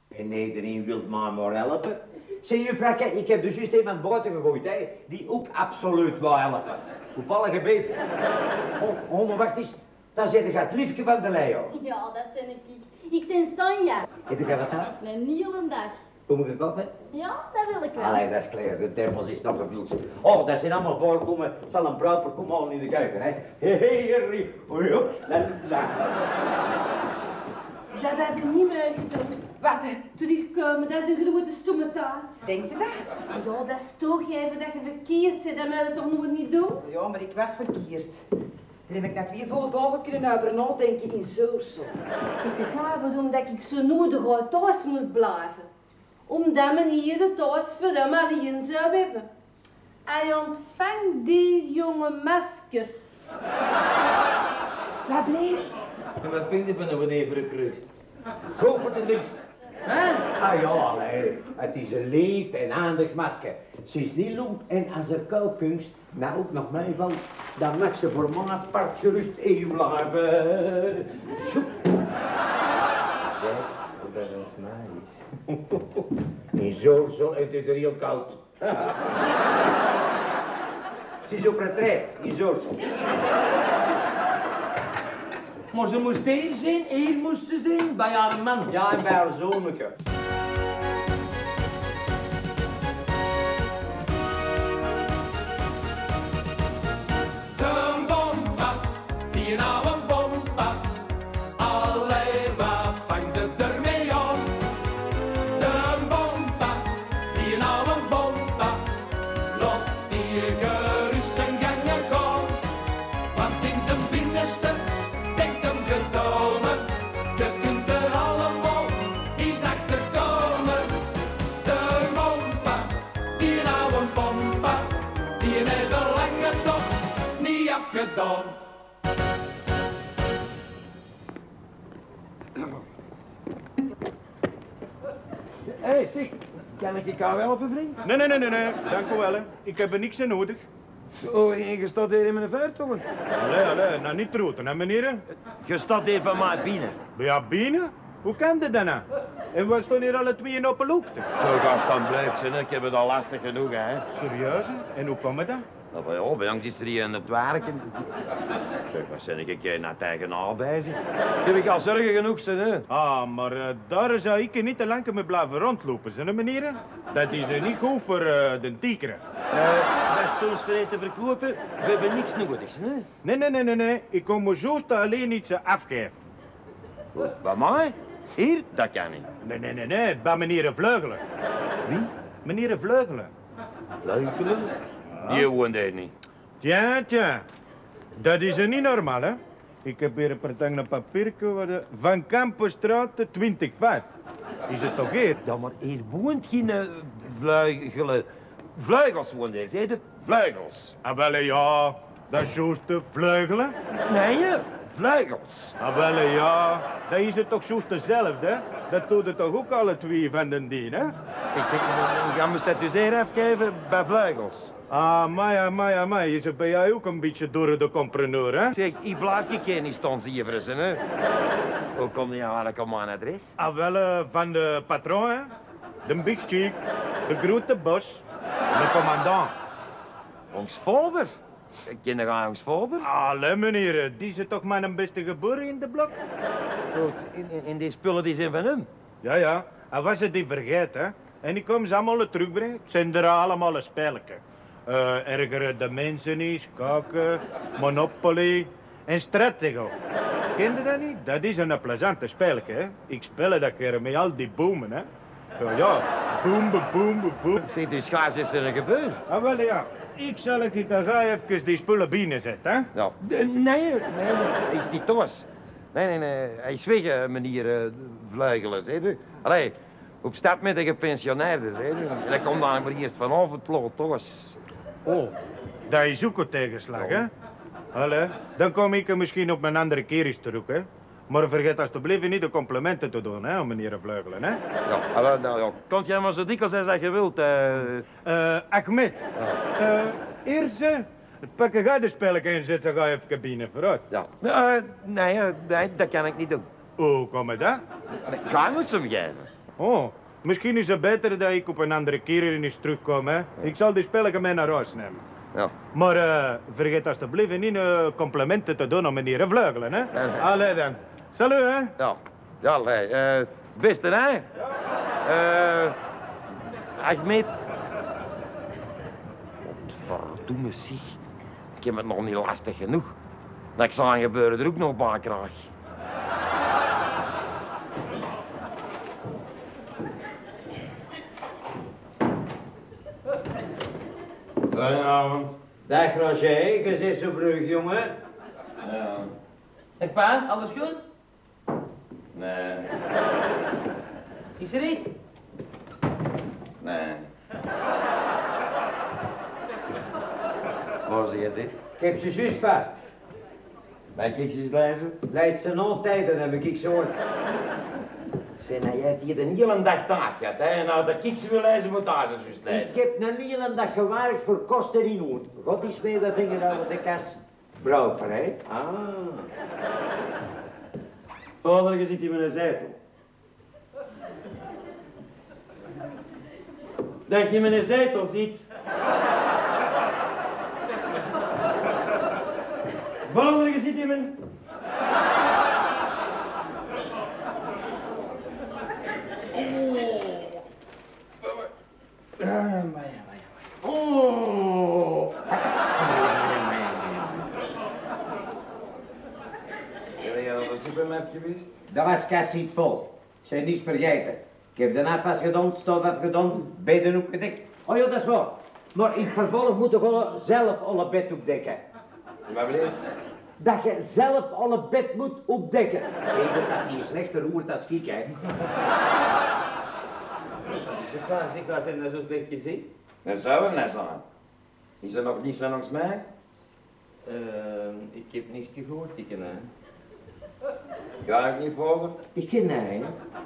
En iedereen wil mij maar helpen. Zie je, vrouw, kijk, ik heb dus juist iemand buiten gegooid, hè, die ook absoluut wil helpen. Op alle gebieden. Oh, maar wacht eens. Dan zit je het liefje van de Leo. Ja, dat ben ik. Ik ben Sonja. Heb je wat aan? Een hele dag. Kom ik koffie? Ja, dat wil ik wel. Allee, dat is klaar. De thermos is nog gevuld. Oh, dat zijn allemaal voorkomen. Zal een proper komen al in de keuken, hè. Heerlijk. Dat had je niet meer gedaan. Wat? Toen ik gekomen, dat is een grote stomme taart. Denkt u dat? Ja, dat is toegeven dat je verkeerd bent. Dat moet je toch nooit niet doen? Ja, maar ik was verkeerd. Daar heb ik net 2 volle dagen kunnen over nadenken in Zoorsel. Ik begrijp doen dat ik zo nodig uit thuis moest blijven. Omdat men hier de thuis voor hem alleen zou hebben. Hij ontvangt die jonge maskers. Wat bleef? En wat vind je van een neverrekruut? Goed voor de dienst. Ah ja, allee. Het is een lief en aardig masker. Ze is niet loop en als er kookkunst nou ook nog meevalt, dan mag ze voor mij apart gerust in blijven. Zoep. Dat is mij. In Zoorsel, het is er heel koud. Ze is op retreat in Zoorsel. Maar ze moest hier zijn, hier moest ze zijn, bij haar man. Ja, en bij haar zonneke. De bomba, die nou een bomba. Allee, wat vangt het ermee aan? De bomba, die nou een bomba. Laat die gerust zijn gangen gaan. Want in zijn binnenste denkt hem gedomen. Je kunt er allemaal eens achter komen. De bomba, die nou een bomba. Die heeft de lange toch niet afgedaan. Hé, zeg, kan ik jou helpen, vriend? Nee, dank u wel. Hè. Ik heb er niks aan nodig. Oh, en je staat hier in mijn vuurtoren. Allee, nou niet roten, hè meneer? Je staat hier bij mij binnen. Ja, binnen? Hoe kan dat dan? Nou? En we staan hier alle twee op een hoogte. Zo gast dan blijft ze, ik heb het al lastig genoeg, hè. Serieus? Hè? En hoe komt dat? Nou, ja, bij ons is er hier aan het werken. Zeg, wat ben ik een naar tegenaan bezig? Heb ik al zorgen genoeg, hè? Ah, maar daar zou ik niet te lang mee blijven rondlopen, hè meneer? Dat is niet goed voor de tigeren. Best soms voor te verkopen, we hebben niks nodig, hè? Nee. Ik kom me juist alleen iets afgeven. Bij mij? Hier? Dat kan niet. Nee. Bij meneer Vleugelen. Wie? Meneer Vleugelen. Vleugelen? Die woont hier niet. Tja. Dat is niet normaal, hè? Ik heb hier een partij papiertje van Kampenstraat 20-5. Is het toch hier? Ja, maar hier woont geen vleugelen. Vleugels woont hier, zei je? Vleugels. Ah, wel ja. Dat is juist de Vleugelen. Nee, vleugels. Ah, wel ja. Dat is het toch juist dezelfde, hè? Dat doet het toch ook alle twee van den dien, hè? Ik zeg, ga me statuseren afgeven bij vleugels. Ah, maar is het bij jou ook een beetje door de compreneur, hè? Zeg, ik blijf je geen stansieveren, hè? Hoe kom je eigenlijk op mijn adres? Ah, wel, van de patroon, hè? De big chief, de grote bos, de commandant. Ons vader? Ik ken nog ons vader. Allee, meneer, die is toch mijn beste geboren in de blok? Goed, en die spullen die zijn van hem? Ja, hij was het die vergeten, hè? En ik kom ze allemaal terugbrengen. Het zijn er allemaal een spelletje. Ergeren de mensen is, kaken, Monopoly en Stratego. Ken je dat niet? Dat is een plezante spelletje, hè? Ik speel dat keer met al die bomen, hè? Ja, boom. Zeg, dus ga eens er gebeuren. Ah, wel ja. Ik zal het ga even die spullen binnen zetten, hè? Ja. Nee, hij is niet thuis. Nee, hij is weg, meneer Vleugelen, zeg je. Allee, op stap met de gepensioneerden, zeg je. En hij komt dan voor eerst vanavond plots thuis. Oh, dat is ook een tegenslag, hè? Allee, dan kom ik er misschien op een andere keer eens terug, hè? Maar vergeet alsjeblieft niet de complimenten te doen, hè, meneer Vleugelen, hè? Ja, nou ja, komt jij maar zo dikwijls als dat je wilt. Ahmed, eerst, het pakkengeidenspelletje inzetten, ga je even binnen, vooruit. Ja. Nee, dat kan ik niet doen. Hoe kom je dat? Ga je moet ze hem geven. Oh, misschien is het beter dat ik op een andere keer eens terugkom, hè. Ik zal die spelletje mee naar huis nemen. Ja. Maar vergeet alsjeblieft niet complimenten te doen aan meneer Vleugelen, hè. Nee. Allee dan. Salut, hè. Ja. Ja, nee. Beste, hè? Ahmed. Verdomme zich. Ik heb het nog niet lastig genoeg. Dat ik zijn gebeuren er ook nog bij krijg. Goedenavond. Dag Roger, je zit zo brug, jongen. Ja. Dag pa, alles goed? Nee. Is er iets? Nee. Waar zie je zit? Ik heb ze juist vast. Bij kiksjes lezen? Leidt ze altijd, dat heb ik zo. Zeg, nou, jij hebt hier de hele dag taart gehad, hè? En nou, dat kiksen wil lezen, moet daar zo juist Ik lezen. heb een hele dag gewerkt voor kosten in hoed. God is mee dat vinger uit de kas. Brouwer, hè? Ah. Vader, je zit hier met een zetel. Dat je met een zetel zit. Vader, je zit hier met... Oh. Ben jij naar de supermarkt geweest? Dat was kas niet vol. Zijn niet vergeten. Ik heb de afwas gedaan, stof afgedaan, bedden opgedekt. Oh ja, dat is waar. Maar in het vervolg moet je gewoon zelf alle bed opdekken. Wat bleef? Dat je zelf alle bed moet opdekken. Zeker dat die slechter roert als ik, hè. Zeg, waar zijn dat zo slecht gezien? Dat zou er net zijn. Is er nog niet van ons mij? Ik heb niks gehoord, ik hè. Ga ik niet volgen? Ik ken nee.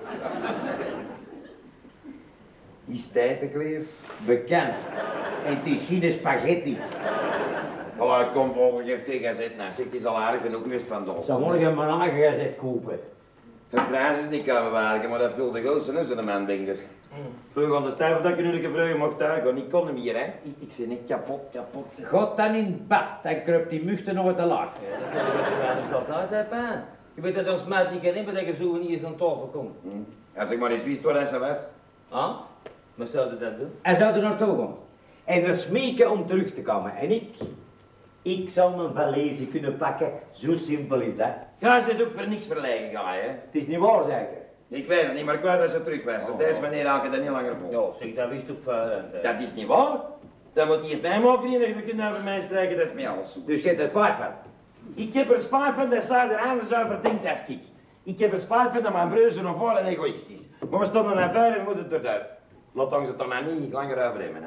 Is tijd te kleer? Bekend. En het is geen spaghetti. Voilà, kom volgen, geef tegen zitten. Nou, zeg, het is al aardig genoeg geweest van Dolf. Zou morgen maar aangezet kopen. De prijs is niet kunnen werken, maar dat vult de gozen is een man, denk ik. Vlug aan de stijf dat je nu de vleugen mocht uitgaan. Ik kon hem hier, hè. Ik zit niet kapot, zeg. God dan in bad, dan kruipt die muchten nog te laag. Ja, dat kan ik wel eens altijd, hè pa. Je weet dat ons maat niet herinneren dat je zo niet eens aan tafel komt. Als ik maar eens wist waar hij was. Ah? Maar zou je dat doen? Hij zou er naartoe gaan. En er smeken om terug te komen. En ik zou mijn valise kunnen pakken. Zo simpel is dat. Jij zit ook voor niks verlegen, ga hè? Het is niet waar, zeker? Ik weet het niet, maar ik weet dat ze terug was. Op deze manier haak ik dat niet langer vol. Ja, zeg, dat wist ook van. Dat is niet waar. Dat moet eerst mij maken hier, dat je kunt over mij spreken, dat is mij alles zo. Dus je hebt er kwaad van. Ik heb er spaar van dat zij er anders over denkt als ik. Ik heb er spaar van dat mijn broer zo nog vol en egoïst is. Maar we stonden naar ver en we moeten het eruit. Laat ons het er nou niet langer over hebben, hè.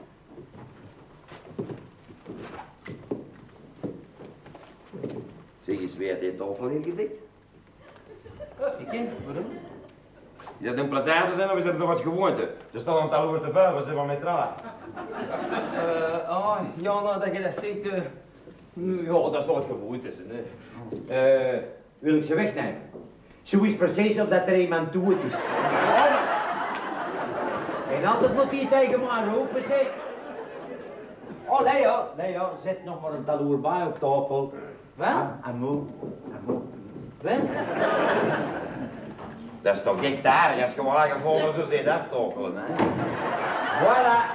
Zeg eens, wie heeft die tafel hier gedikt? Ik ken, waarom? Is dat een plezante zijn of is dat nog wat gewoonte? Er staan een tal te vuil, we zijn van met traag. Ja, nou dat je dat zegt, ja, dat is wat gewoonte, hè. Wil ik ze wegnemen? Zo is precies of dat er iemand dood is. En altijd moet hij tegen mij roepen, zeg. Oh, Leo, zet nog maar een taloer bij op tafel. Wat? Amoe. Wat? Dat is toch echt daar, als je gewoon gevonden zo zit aftokelen, hè? Voilà.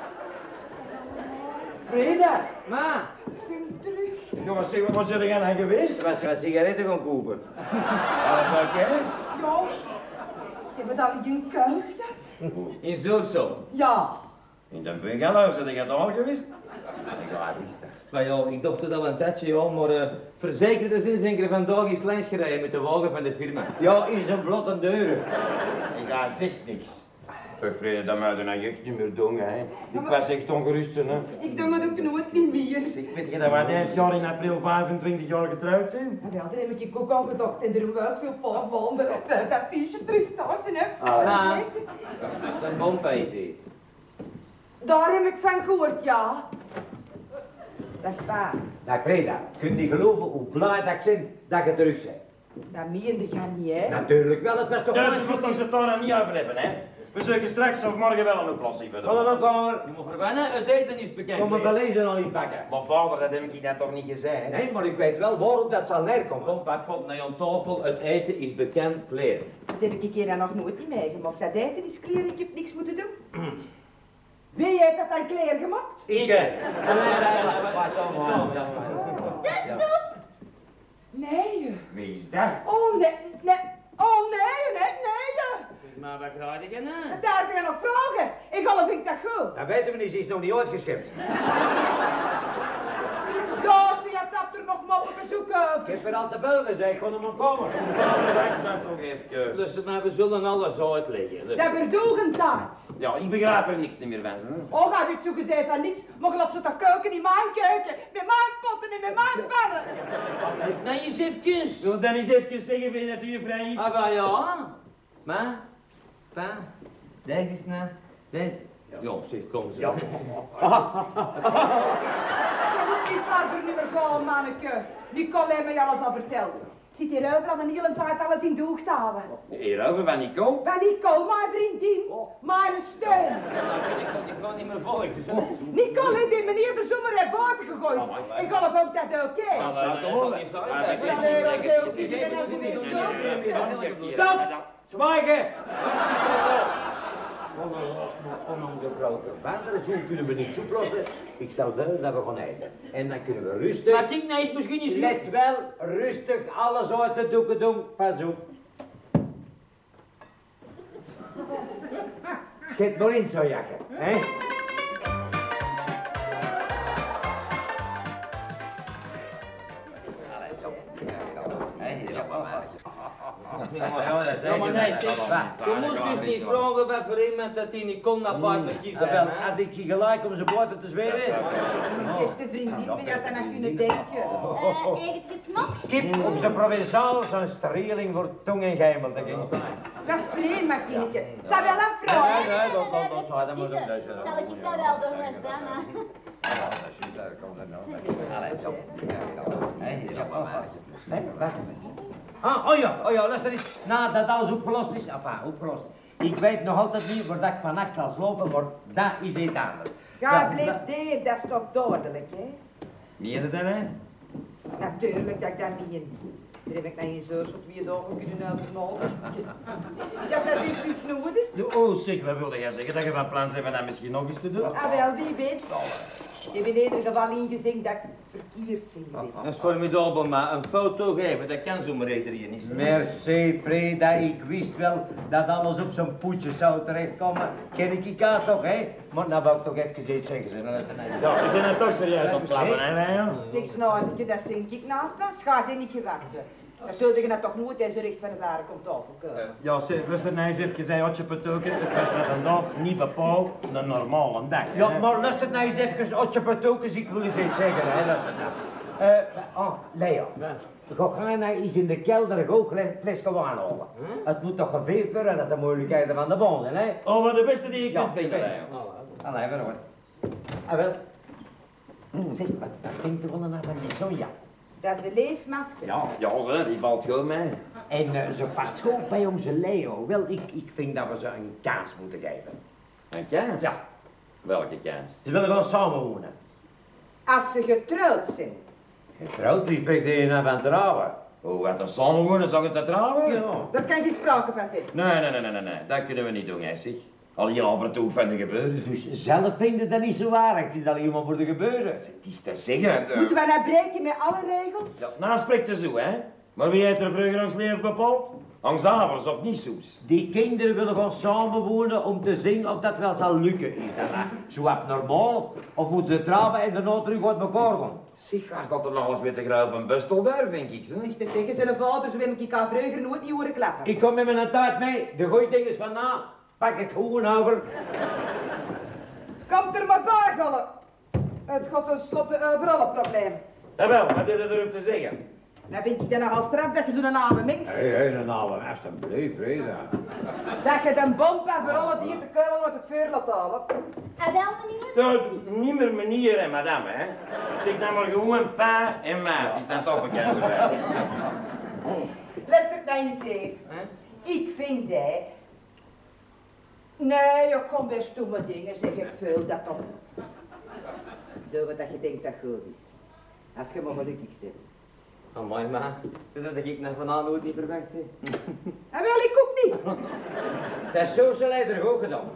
Frida, Ma! zijn terug. Jongens, zeg, wat zit er aan geweest? Was je sigaretten gaan kopen? Alles oké? Ja, ik heb het al in je kuil gehad. In Zoersel. Ja. In de bungalow, zit je al geweest? Ik ga wist dat. Maar ja, ik dacht het al een tijdje, ja, maar verzekerde zin zijn er vandaag is langs gereden met de wagen van de firma. Ja, in zijn vlotte deuren. Ik ga zegt niks. Zeg, Freda, dat moet je nou echt niet meer doen, hè. Ik was echt ongerust, hè. Ik doe het ook nooit niet meer. Zeg, weet je dat we dit jaar in april 25 jaar getrouwd zijn? Ja, daar heb ik ook aan gedacht en daarom wou ik zo'n paar maanden op dat fiche terug thuis hè. Ah. Zeker. Een bompijzer. Daar heb ik van gehoord, ja. Dag pa. Dag Freda, kun je niet geloven hoe blij dat ik ben dat je terug bent? Dat meende je niet, hè? Natuurlijk wel, het was toch Ja, dus we moeten het daar niet over hebben, hè. We zoeken straks of morgen wel een oplossing voor Kom maar, kamer. Je moet verwennen, het eten is bekend. Kom maar Leer. belezen nog niet pakken. Maar vader, dat heb ik je net toch niet gezegd? Nee, maar ik weet wel waarom dat zal neerkomen. Kom, pak, kom naar je tafel, het eten is bekend, Leer. Dat heb ik een keer dan nog nooit in meegemaakt. Dat eten is klaar, ik heb niks moeten doen. Wie heeft dat dan klaar gemaakt? Ik. De soep! Nee. Wie is dat? Oh, nee. Oh, nee. Maar wat ga je nou? Daar ga je nog vragen. Ik geloof ik dat goed. Dat weten we niet, ze is nog niet uitgeschept. Ja, ze had dat er nog moppen zoeken. Ik heb er al te bel gezegd, ik kon hem maar komen. Wacht maar toch even. Luister, maar we zullen alles uitleggen. Dat verdoegen taart. Ja, ik begrijp er niks meer van, hè. Oh, heb je het zo gezegd van niks? Maar laat ze toch koken in mijn keuken. Met mijn potten en met mijn pannen. Nee, eens even. Wil dan eens even zeggen, vind je dat u vrij is? Ah, maar ja. Maar, pa, deze is nou, deze. Ja, zeg, kom zo. Ja. Je moet niet verder niet meer gaan, manneke. Nicole heeft mij alles al verteld. Ik zit hier overal de hele tijd alles in doeg te houden. Hierover van Nico. Bij Nicole, mijn vriendin, mijn steun. Ik ga niet meer volgen. Nicole heeft die meneer de zomer heeft buiten gegooid. Ik geloof ook dat het oké is. Stop! Zwijgen! Onze grote vader, zo kunnen we niets oplossen. Ik stel wel dat we gaan eten. En dan kunnen we rustig... Maar kijk nou eens, misschien is Let wel, rustig alles uit de doeken doen. Pas op. Schep maar in zo'n jakken, hè? Ja, maar nee, zeg, je moest dus niet vragen wat voor iemand dat die niet kon afvaart met je zijn. Wel, had ik je gelijk om ze buiten te zweren? Beste vriendin, wie had dat nou kunnen denken? Eet het gesmokt? Kip op zijn provinciaal, zo'n strieling voor tong en geimel. Dat ging Dat is prima, kindje. Zou wel afvragen? nee, dat zou dat moeten doen. Zal ik dat wel doen met Dana? Oh ja, luister eens. Nadat alles opgelost is, opgelost. Ik weet nog altijd niet waar dat ik vannacht zal slopen, maar dat is iets anders. Ja, blijf daar, dat is toch duidelijk, hè? Meen je dat, hè? Natuurlijk dat ik dat meen. Daar heb ik naar je zus op 2 dagen kunnen overnomen. Ja, dat is dus nodig. Oh, zeg, wat wilde jij zeggen? Dat je van plan bent om dat misschien nog eens te doen? Ah, wel, wie weet. Ik heb in ieder geval ingezien dat ik verkeerd ben geweest. Dat is formidabel, maar een foto geven, dat kan zomaar iedereen niet. Merci, Freda. Ik wist wel dat alles op zo'n poetje zou terechtkomen. Ken ik elkaar toch, hè? Maar nou wil ik toch even iets zeggen. Ja, we zijn er toch serieus op klappen, hè, wij, ja? Zeg, Snadertje, dat denk ik nou pas. Ga ze niet gewassen. Dat wilde je dat toch nooit eens zo recht van de ware komt afgekomen. Ja, zeg, luister nou eens even, zei Otje Patoken, het was met een dag niet bepaald een normale dag. Ja, maar luister nou eens even, Otje Patoekens, ik wil eens iets zeggen, hè. Luister nou. Leo. Ga nou eens in de kelder een hoog fles gaan halen. Het moet toch geveerd worden dat de moeilijkheden van de wonen, hè? Oh, maar de beste die je kunt vinden, beste. Leo. Allee, waarom? Ah, wel. Zeg, wat denkt u wel nou van die Sonja? Dat is een leefmasker. Ja, die valt gewoon mee. En ze past goed bij onze Leo. Wel, ik vind dat we ze een kans moeten geven. Een kans? Ja. Welke kans? Ze willen gewoon samenwonen. Als ze getrouwd zijn. Getrouwd, wie spreekt hier nou van trouwen? Oh, wat een samenwonen, zou het te trouwen? Ja. Daar kan geen sprake van zijn. Nee, dat kunnen we niet doen, hè, zeg. Al hier af en toe van de gebeuren. Dus zelf vind je dat niet zo aardig. Het is alleen maar voor de gebeuren. Het is te zeggen. Moeten wij nou breken met alle regels? Ja, nou spreekt er zo, hè. Maar wie heeft er vroeger ons leven bepaald? Angst of niet soes? Die kinderen willen gewoon samenwonen om te zien of dat wel zal lukken. Is dat nou zo abnormaal? Of moeten ze trouwen en daarna terug uit elkaar gaan? Zeg, waar gaat er nog eens met de grauw van Bustel daar, vind ik, Het ze? is te zeggen, zijn vader, zo heb ik al vroeger nooit niet horen klappen. Ik kom met mijn tijd mee. De goeie dingen van na. Pak het gewoon over. Komt er maar bij, Golle. Het gaat tenslotte overal een probleem. Jawel, wat heb je erop te zeggen? Dan vind ik dat nogal straf dat je zo'n naam mixt. Hé, een oude alsjeblieft, Freda. Dat je de bom hebt voor alle die de keulen uit het vuur laat halen. En wel, meneer? Nou, niet meer meneer en madame, hè. Zeg dan maar gewoon pa en maat. Is dat toch bekend? luister naar eens hier. Ik vind dat... Nee, je komt weer stomme dingen, zeg ik veel, dat toch niet. Doe wat je denkt dat goed is. Als je maar gelukkig bent. Amai, ma. Dat ik nog vanavond nooit niet verwacht, zeg. En wel, ik ook niet. Dat is zo zal hij er ook gedaan.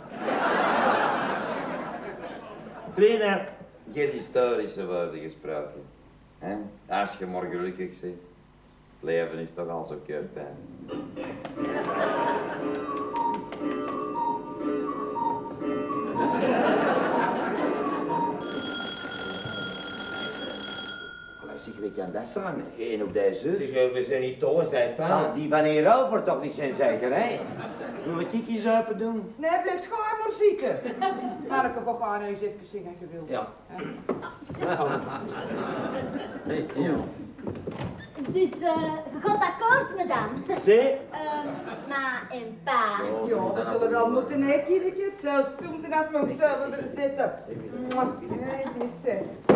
Vrienden, Geen historische woorden gesproken. Hè? Als je maar gelukkig bent. Het leven is toch al zo kort, hè. Zeg, wie kan dat zijn? Geen op deze. Zeg, we zijn niet thuis, hè, pa. Zal die van hierover toch niet zijn zeker, hè? wil ik iets open doen? Nee, blijft gewoon maar zitten. Marke, ga gaan eens even zingen, je wil. Ja. Dus, je gaat akkoord, madame? Zee? Ma en pa. Ja, we zullen wel moeten, hè, kindje. Zelfs toen ze als we ons zelf willen zitten. Nee, die is...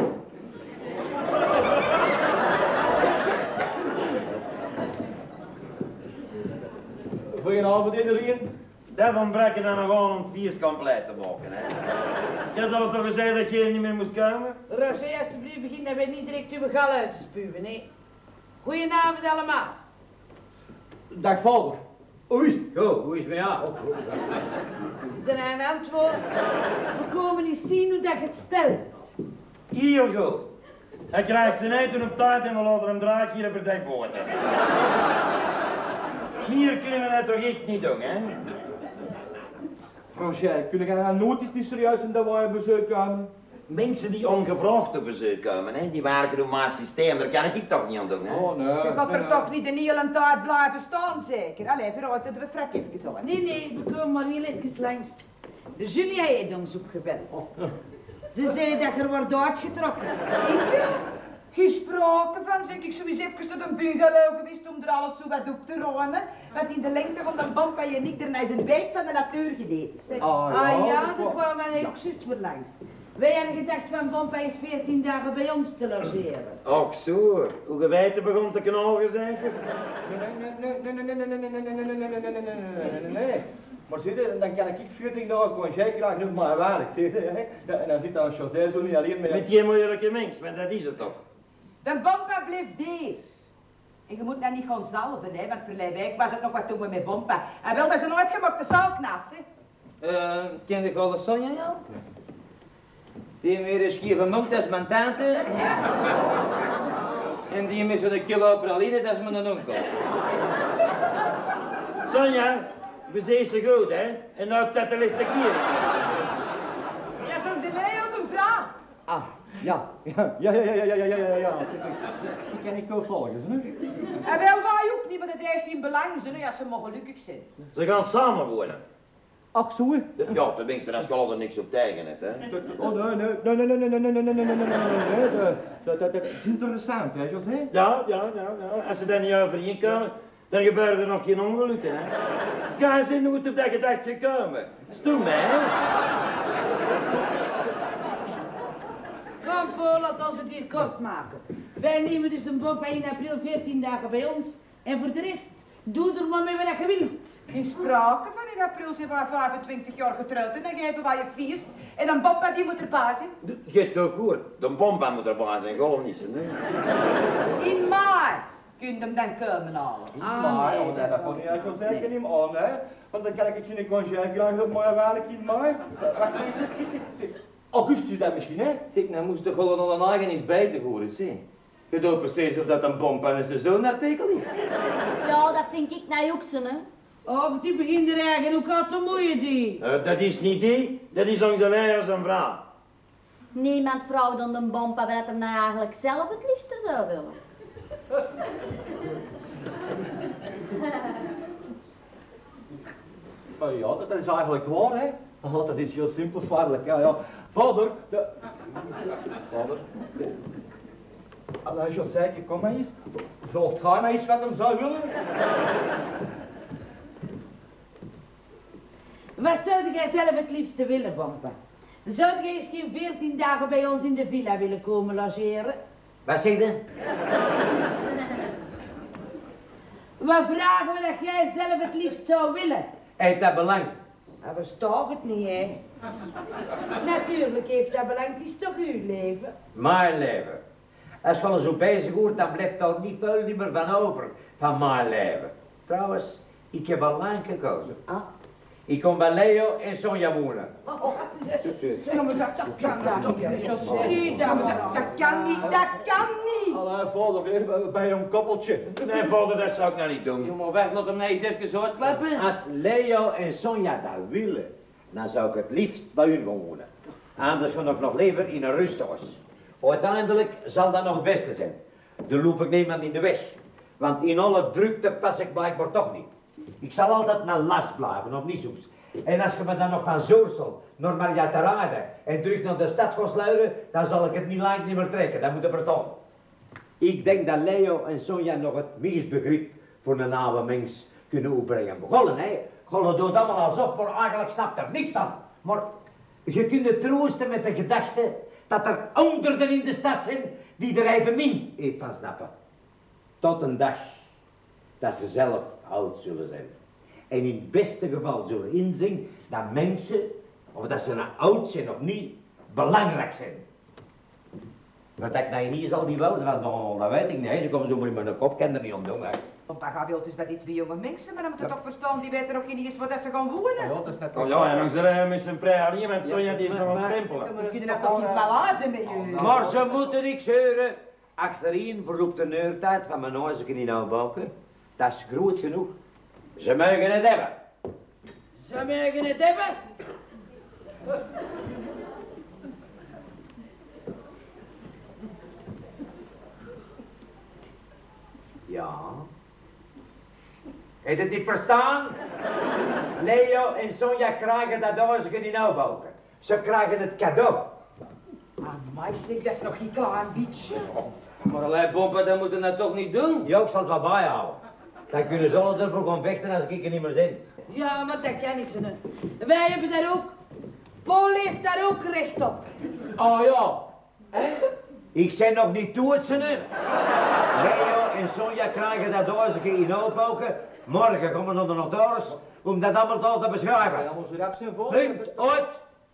Goedenavond, iedereen. Dat ontbreekt dan nog gewoon om feest compleet te maken, hè? Ik heb al toch gezegd dat je niet meer moest komen? Roger, alsjeblieft, begin dat wij niet direct uw gal uit te spuwen, hè. Goedenavond allemaal. Dag, vader. Hoe is het? Goed, hoe is het met jou? Is er een antwoord? We komen eens zien hoe dat je het stelt. Heel goed. Hij krijgt zijn eten op tijd en we laten hem draak hier op het dek boten. Hier kunnen we dat toch echt niet doen, hè? Roger, kunnen jij nou nooit eens niet serieus in dat wij bezoek komen? Mensen die ongevraagd op bezoek komen, hè, die werken door mijn systeem, daar kan ik toch niet aan doen, hè? Oh, nee. Je gaat er toch niet een hele tijd blijven staan, zeker? Allee, vooruit dat we frak even aan. Nee, we komen maar heel even langs. De Julia heeft ons opgebeld. Ze zei dat er wordt uitgetrokken. Ik? Gesproken van, zeg ik sowieso even tot een bungalow geweest om er alles zo wat op te ruimen. Want in de lengte van de band ben je niet er naar zijn wijk van de natuur gedaan. Zeg. Ah ja, dat kwam mij ook juist voor langs. Wij hadden gedacht van Bompa is 14 dagen bij ons te logeren. Och zo, hoe geweten begon te knallen, zeker? Nee. Maar zie je, dan kan ik 14 dagen gewoon graag nog maar werk, zie je, hè? En dan zit dan José zo niet alleen Met die moeilijke mens, maar dat is het toch? De Bompa blijft hier. En je moet nou niet gaan zalven, hè, want verleden week was het nog wat doen we met Bompa. En wel, dat is een uitgemakte zaaknas, hè. Ken je al de Sonja jou? Die meer een schieve mond, dat is mijn tante. En die met zo'n kilo praline, dat is mijn onkel. Sonja, we zijn zo goed, hè? En ook dat er is de kier. Ja, soms een Leo's een vrouw. Ah, ja. Die kan ik wel volgen, hè? En wel wij ook niet, maar dat heeft geen belang, zullen als ze maar gelukkig zijn. Ze gaan samen wonen. Ach, zo, hè? Ja, tenminste, daar zal er niks op tegen hebt, hè? Oh, nee. Dat is interessant, hè, José? Ja. Als ze daar niet overheen komen, dan gebeuren er nog geen ongelukken, hè? Ga eens in hoe het op dat gedacht gekomen. Stoem, hè? Kom, Paul, laat ons het hier kort maken. Wij nemen dus een Bompa in april 14 dagen bij ons. En voor de rest, doe er maar mee wat je wilt. Geen sprake van in april zijn we 25 jaar getrouwd en dan geven wij een feest. En een Bompa die moet erbij zijn. Geet goed goed. De bompa moet erbij zijn, gewoon niet, hè? In maart kun je hem dan komen halen. Maar, dat kon je zo zeker niet aan, hè? Want dan kan ik het je congé graag op mijn werk in mei. Wacht eens even. Augustus dan misschien, hè? Zeg, nou moest toch gewoon al een eigen eens bezig horen, zie. Je doet precies of dat een Bompa een seizoenartikel is. Ja, dat vind ik nou ook zo, hè. Oh, die begint er eigen ook al te moeien, die. Dat is niet die, dat is onze leier zijn vrouw. Niemand vrouw dan de Bompa wat hem nou eigenlijk zelf het liefste zou willen. Oh ja, dat is eigenlijk waar, hè? Oh, dat is heel simpel, vaderlijk. Ja. Vader, Vader, Allee, José, kom maar eens. Vraagt ga maar eens wat hem zou willen. Wat zou jij zelf het liefste willen, Bompa? Zou jij eens geen 14 dagen bij ons in de villa willen komen logeren? Wat zeg je? Wat vragen we dat jij zelf het liefst zou willen? Heeft dat belang? Maar verstaat het niet, hè? Natuurlijk heeft dat belang, het is toch uw leven? Mijn leven. Als je al zo bezig wordt, dan blijft er niet veel meer van over, van mijn leven. Trouwens, ik heb al lang gekozen. Ik kom bij Leo en Sonja wonen. Ja, maar dat kan niet. Dat kan niet, dat kan niet. Allee, vader, weer bij een koppeltje. Nee, vader, dat zou ik nou niet doen. Jongen, weg, laat hem nou eens even uitklappen. Als Leo en Sonja dat willen, dan zou ik het liefst bij hun gaan wonen. Anders ga ik nog liever in een rusthuis. Uiteindelijk zal dat nog het beste zijn. Dan loop ik niemand in de weg. Want in alle drukte pas ik blijkbaar toch niet. Ik zal altijd naar last blijven, of niet soms. En als je me dan nog van Zoorsel naar Mariaterade en terug naar de stad gaat sluiten, dan zal ik het niet lang niet meer trekken, dat moet je verstaan. Ik denk dat Leo en Sonja nog het meest begrip voor een oude mens kunnen opbrengen. Gollen, hè? Gollen doet allemaal alsof, maar eigenlijk snapt er niks van. Maar je kunt het troosten met de gedachte dat er honderden in de stad zijn die er even min iets van snappen. Tot een dag dat ze zelf oud zullen zijn. En in het beste geval zullen inzien dat mensen, of dat ze nou oud zijn of niet, belangrijk zijn. Wat ik nou niet zal die wel, want dat weet ik niet. Ze komen zo maar in mijn kop, kan er niet om doen. Papa gaat wel dus bij die twee jonge mensen, maar dan moet je toch verstaan, die weten nog niet eens waar ze gaan wonen. Ja, dat is net Oh ja, en dan zullen we met zijn prei alleen, want Sonja die is nog aan het stempelen. We kunnen dat toch niet belazen met jullie. Maar ze moeten niks horen. Achterin verloopt de neurtijd van mijn huisje in Oudbalken. Dat is groot genoeg. Ze mogen het hebben. Ze mogen het hebben. Ja. Heb je het niet verstaan? Leo en Sonja krijgen dat huisje in Oudbalken. Ze krijgen het cadeau. Amai, zeg, dat is nog geen klein beetje. Maar allee, Bompa, dat moeten we toch niet doen? Ja, ik zal het wel bijhouden. Dan kunnen ze alle ervoor gaan vechten als ik er niet meer ben. Ja, maar dat kan niet zijn. Wij hebben daar ook. Paul heeft daar ook recht op. Oh ja. Ik ben nog niet toe het ze nu. Leo en Sonja krijgen dat huisje in Oudbalken. Morgen komen we naar de notaris om dat allemaal te beschrijven. Ja, onze rap zijn vol. Punt, uit.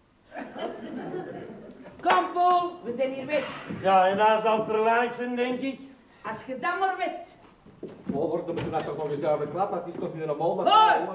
Kom Paul, we zijn hier weg. Ja, en dat zal verlaagd zijn, denk ik. Als je dat maar weet. Vader, dan moeten we dat toch nog eens over klappen. Het is toch niet normaal dat Hoi! alles...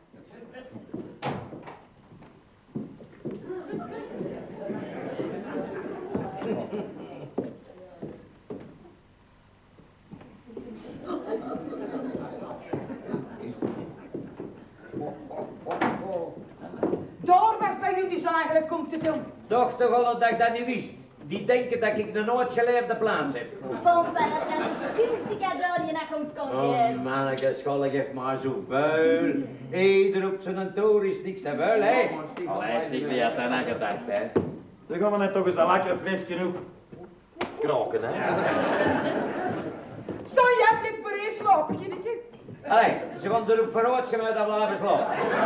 Daar was bij jullie zo eigenlijk komt te doen. Toch al dat ik dat niet wist. Die denken dat ik een nooit geleefde plaats heb. Pompa, dat is het schoonste cadeau die je naar ons kon Oh geven. manneke, school geeft maar zo vuil. Ieder op zijn toer is niks te vuil, hè? Allee, zeg, wie had dat nou gedacht, hè? Dan gaan we net toch eens een lekker flesje op. Kraken, hè? Zo, jij blijft maar eens slapen, kindje. Allee, ze gaan erop vooruit gaan dat blijven slapen.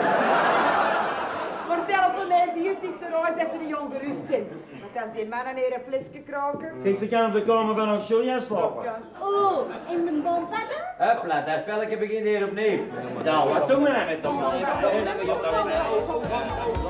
Vertel van mij, die is de reis dat ze niet ongerust zijn. Want als die mannen hier een flesje kraken... Zeg, ze kan op de kamer van ons Sonja slapen. Oh, en de bompa dan? Hopla, dat spelletje begint hier opnieuw. Ja, wat doen we nou met dat? Oh,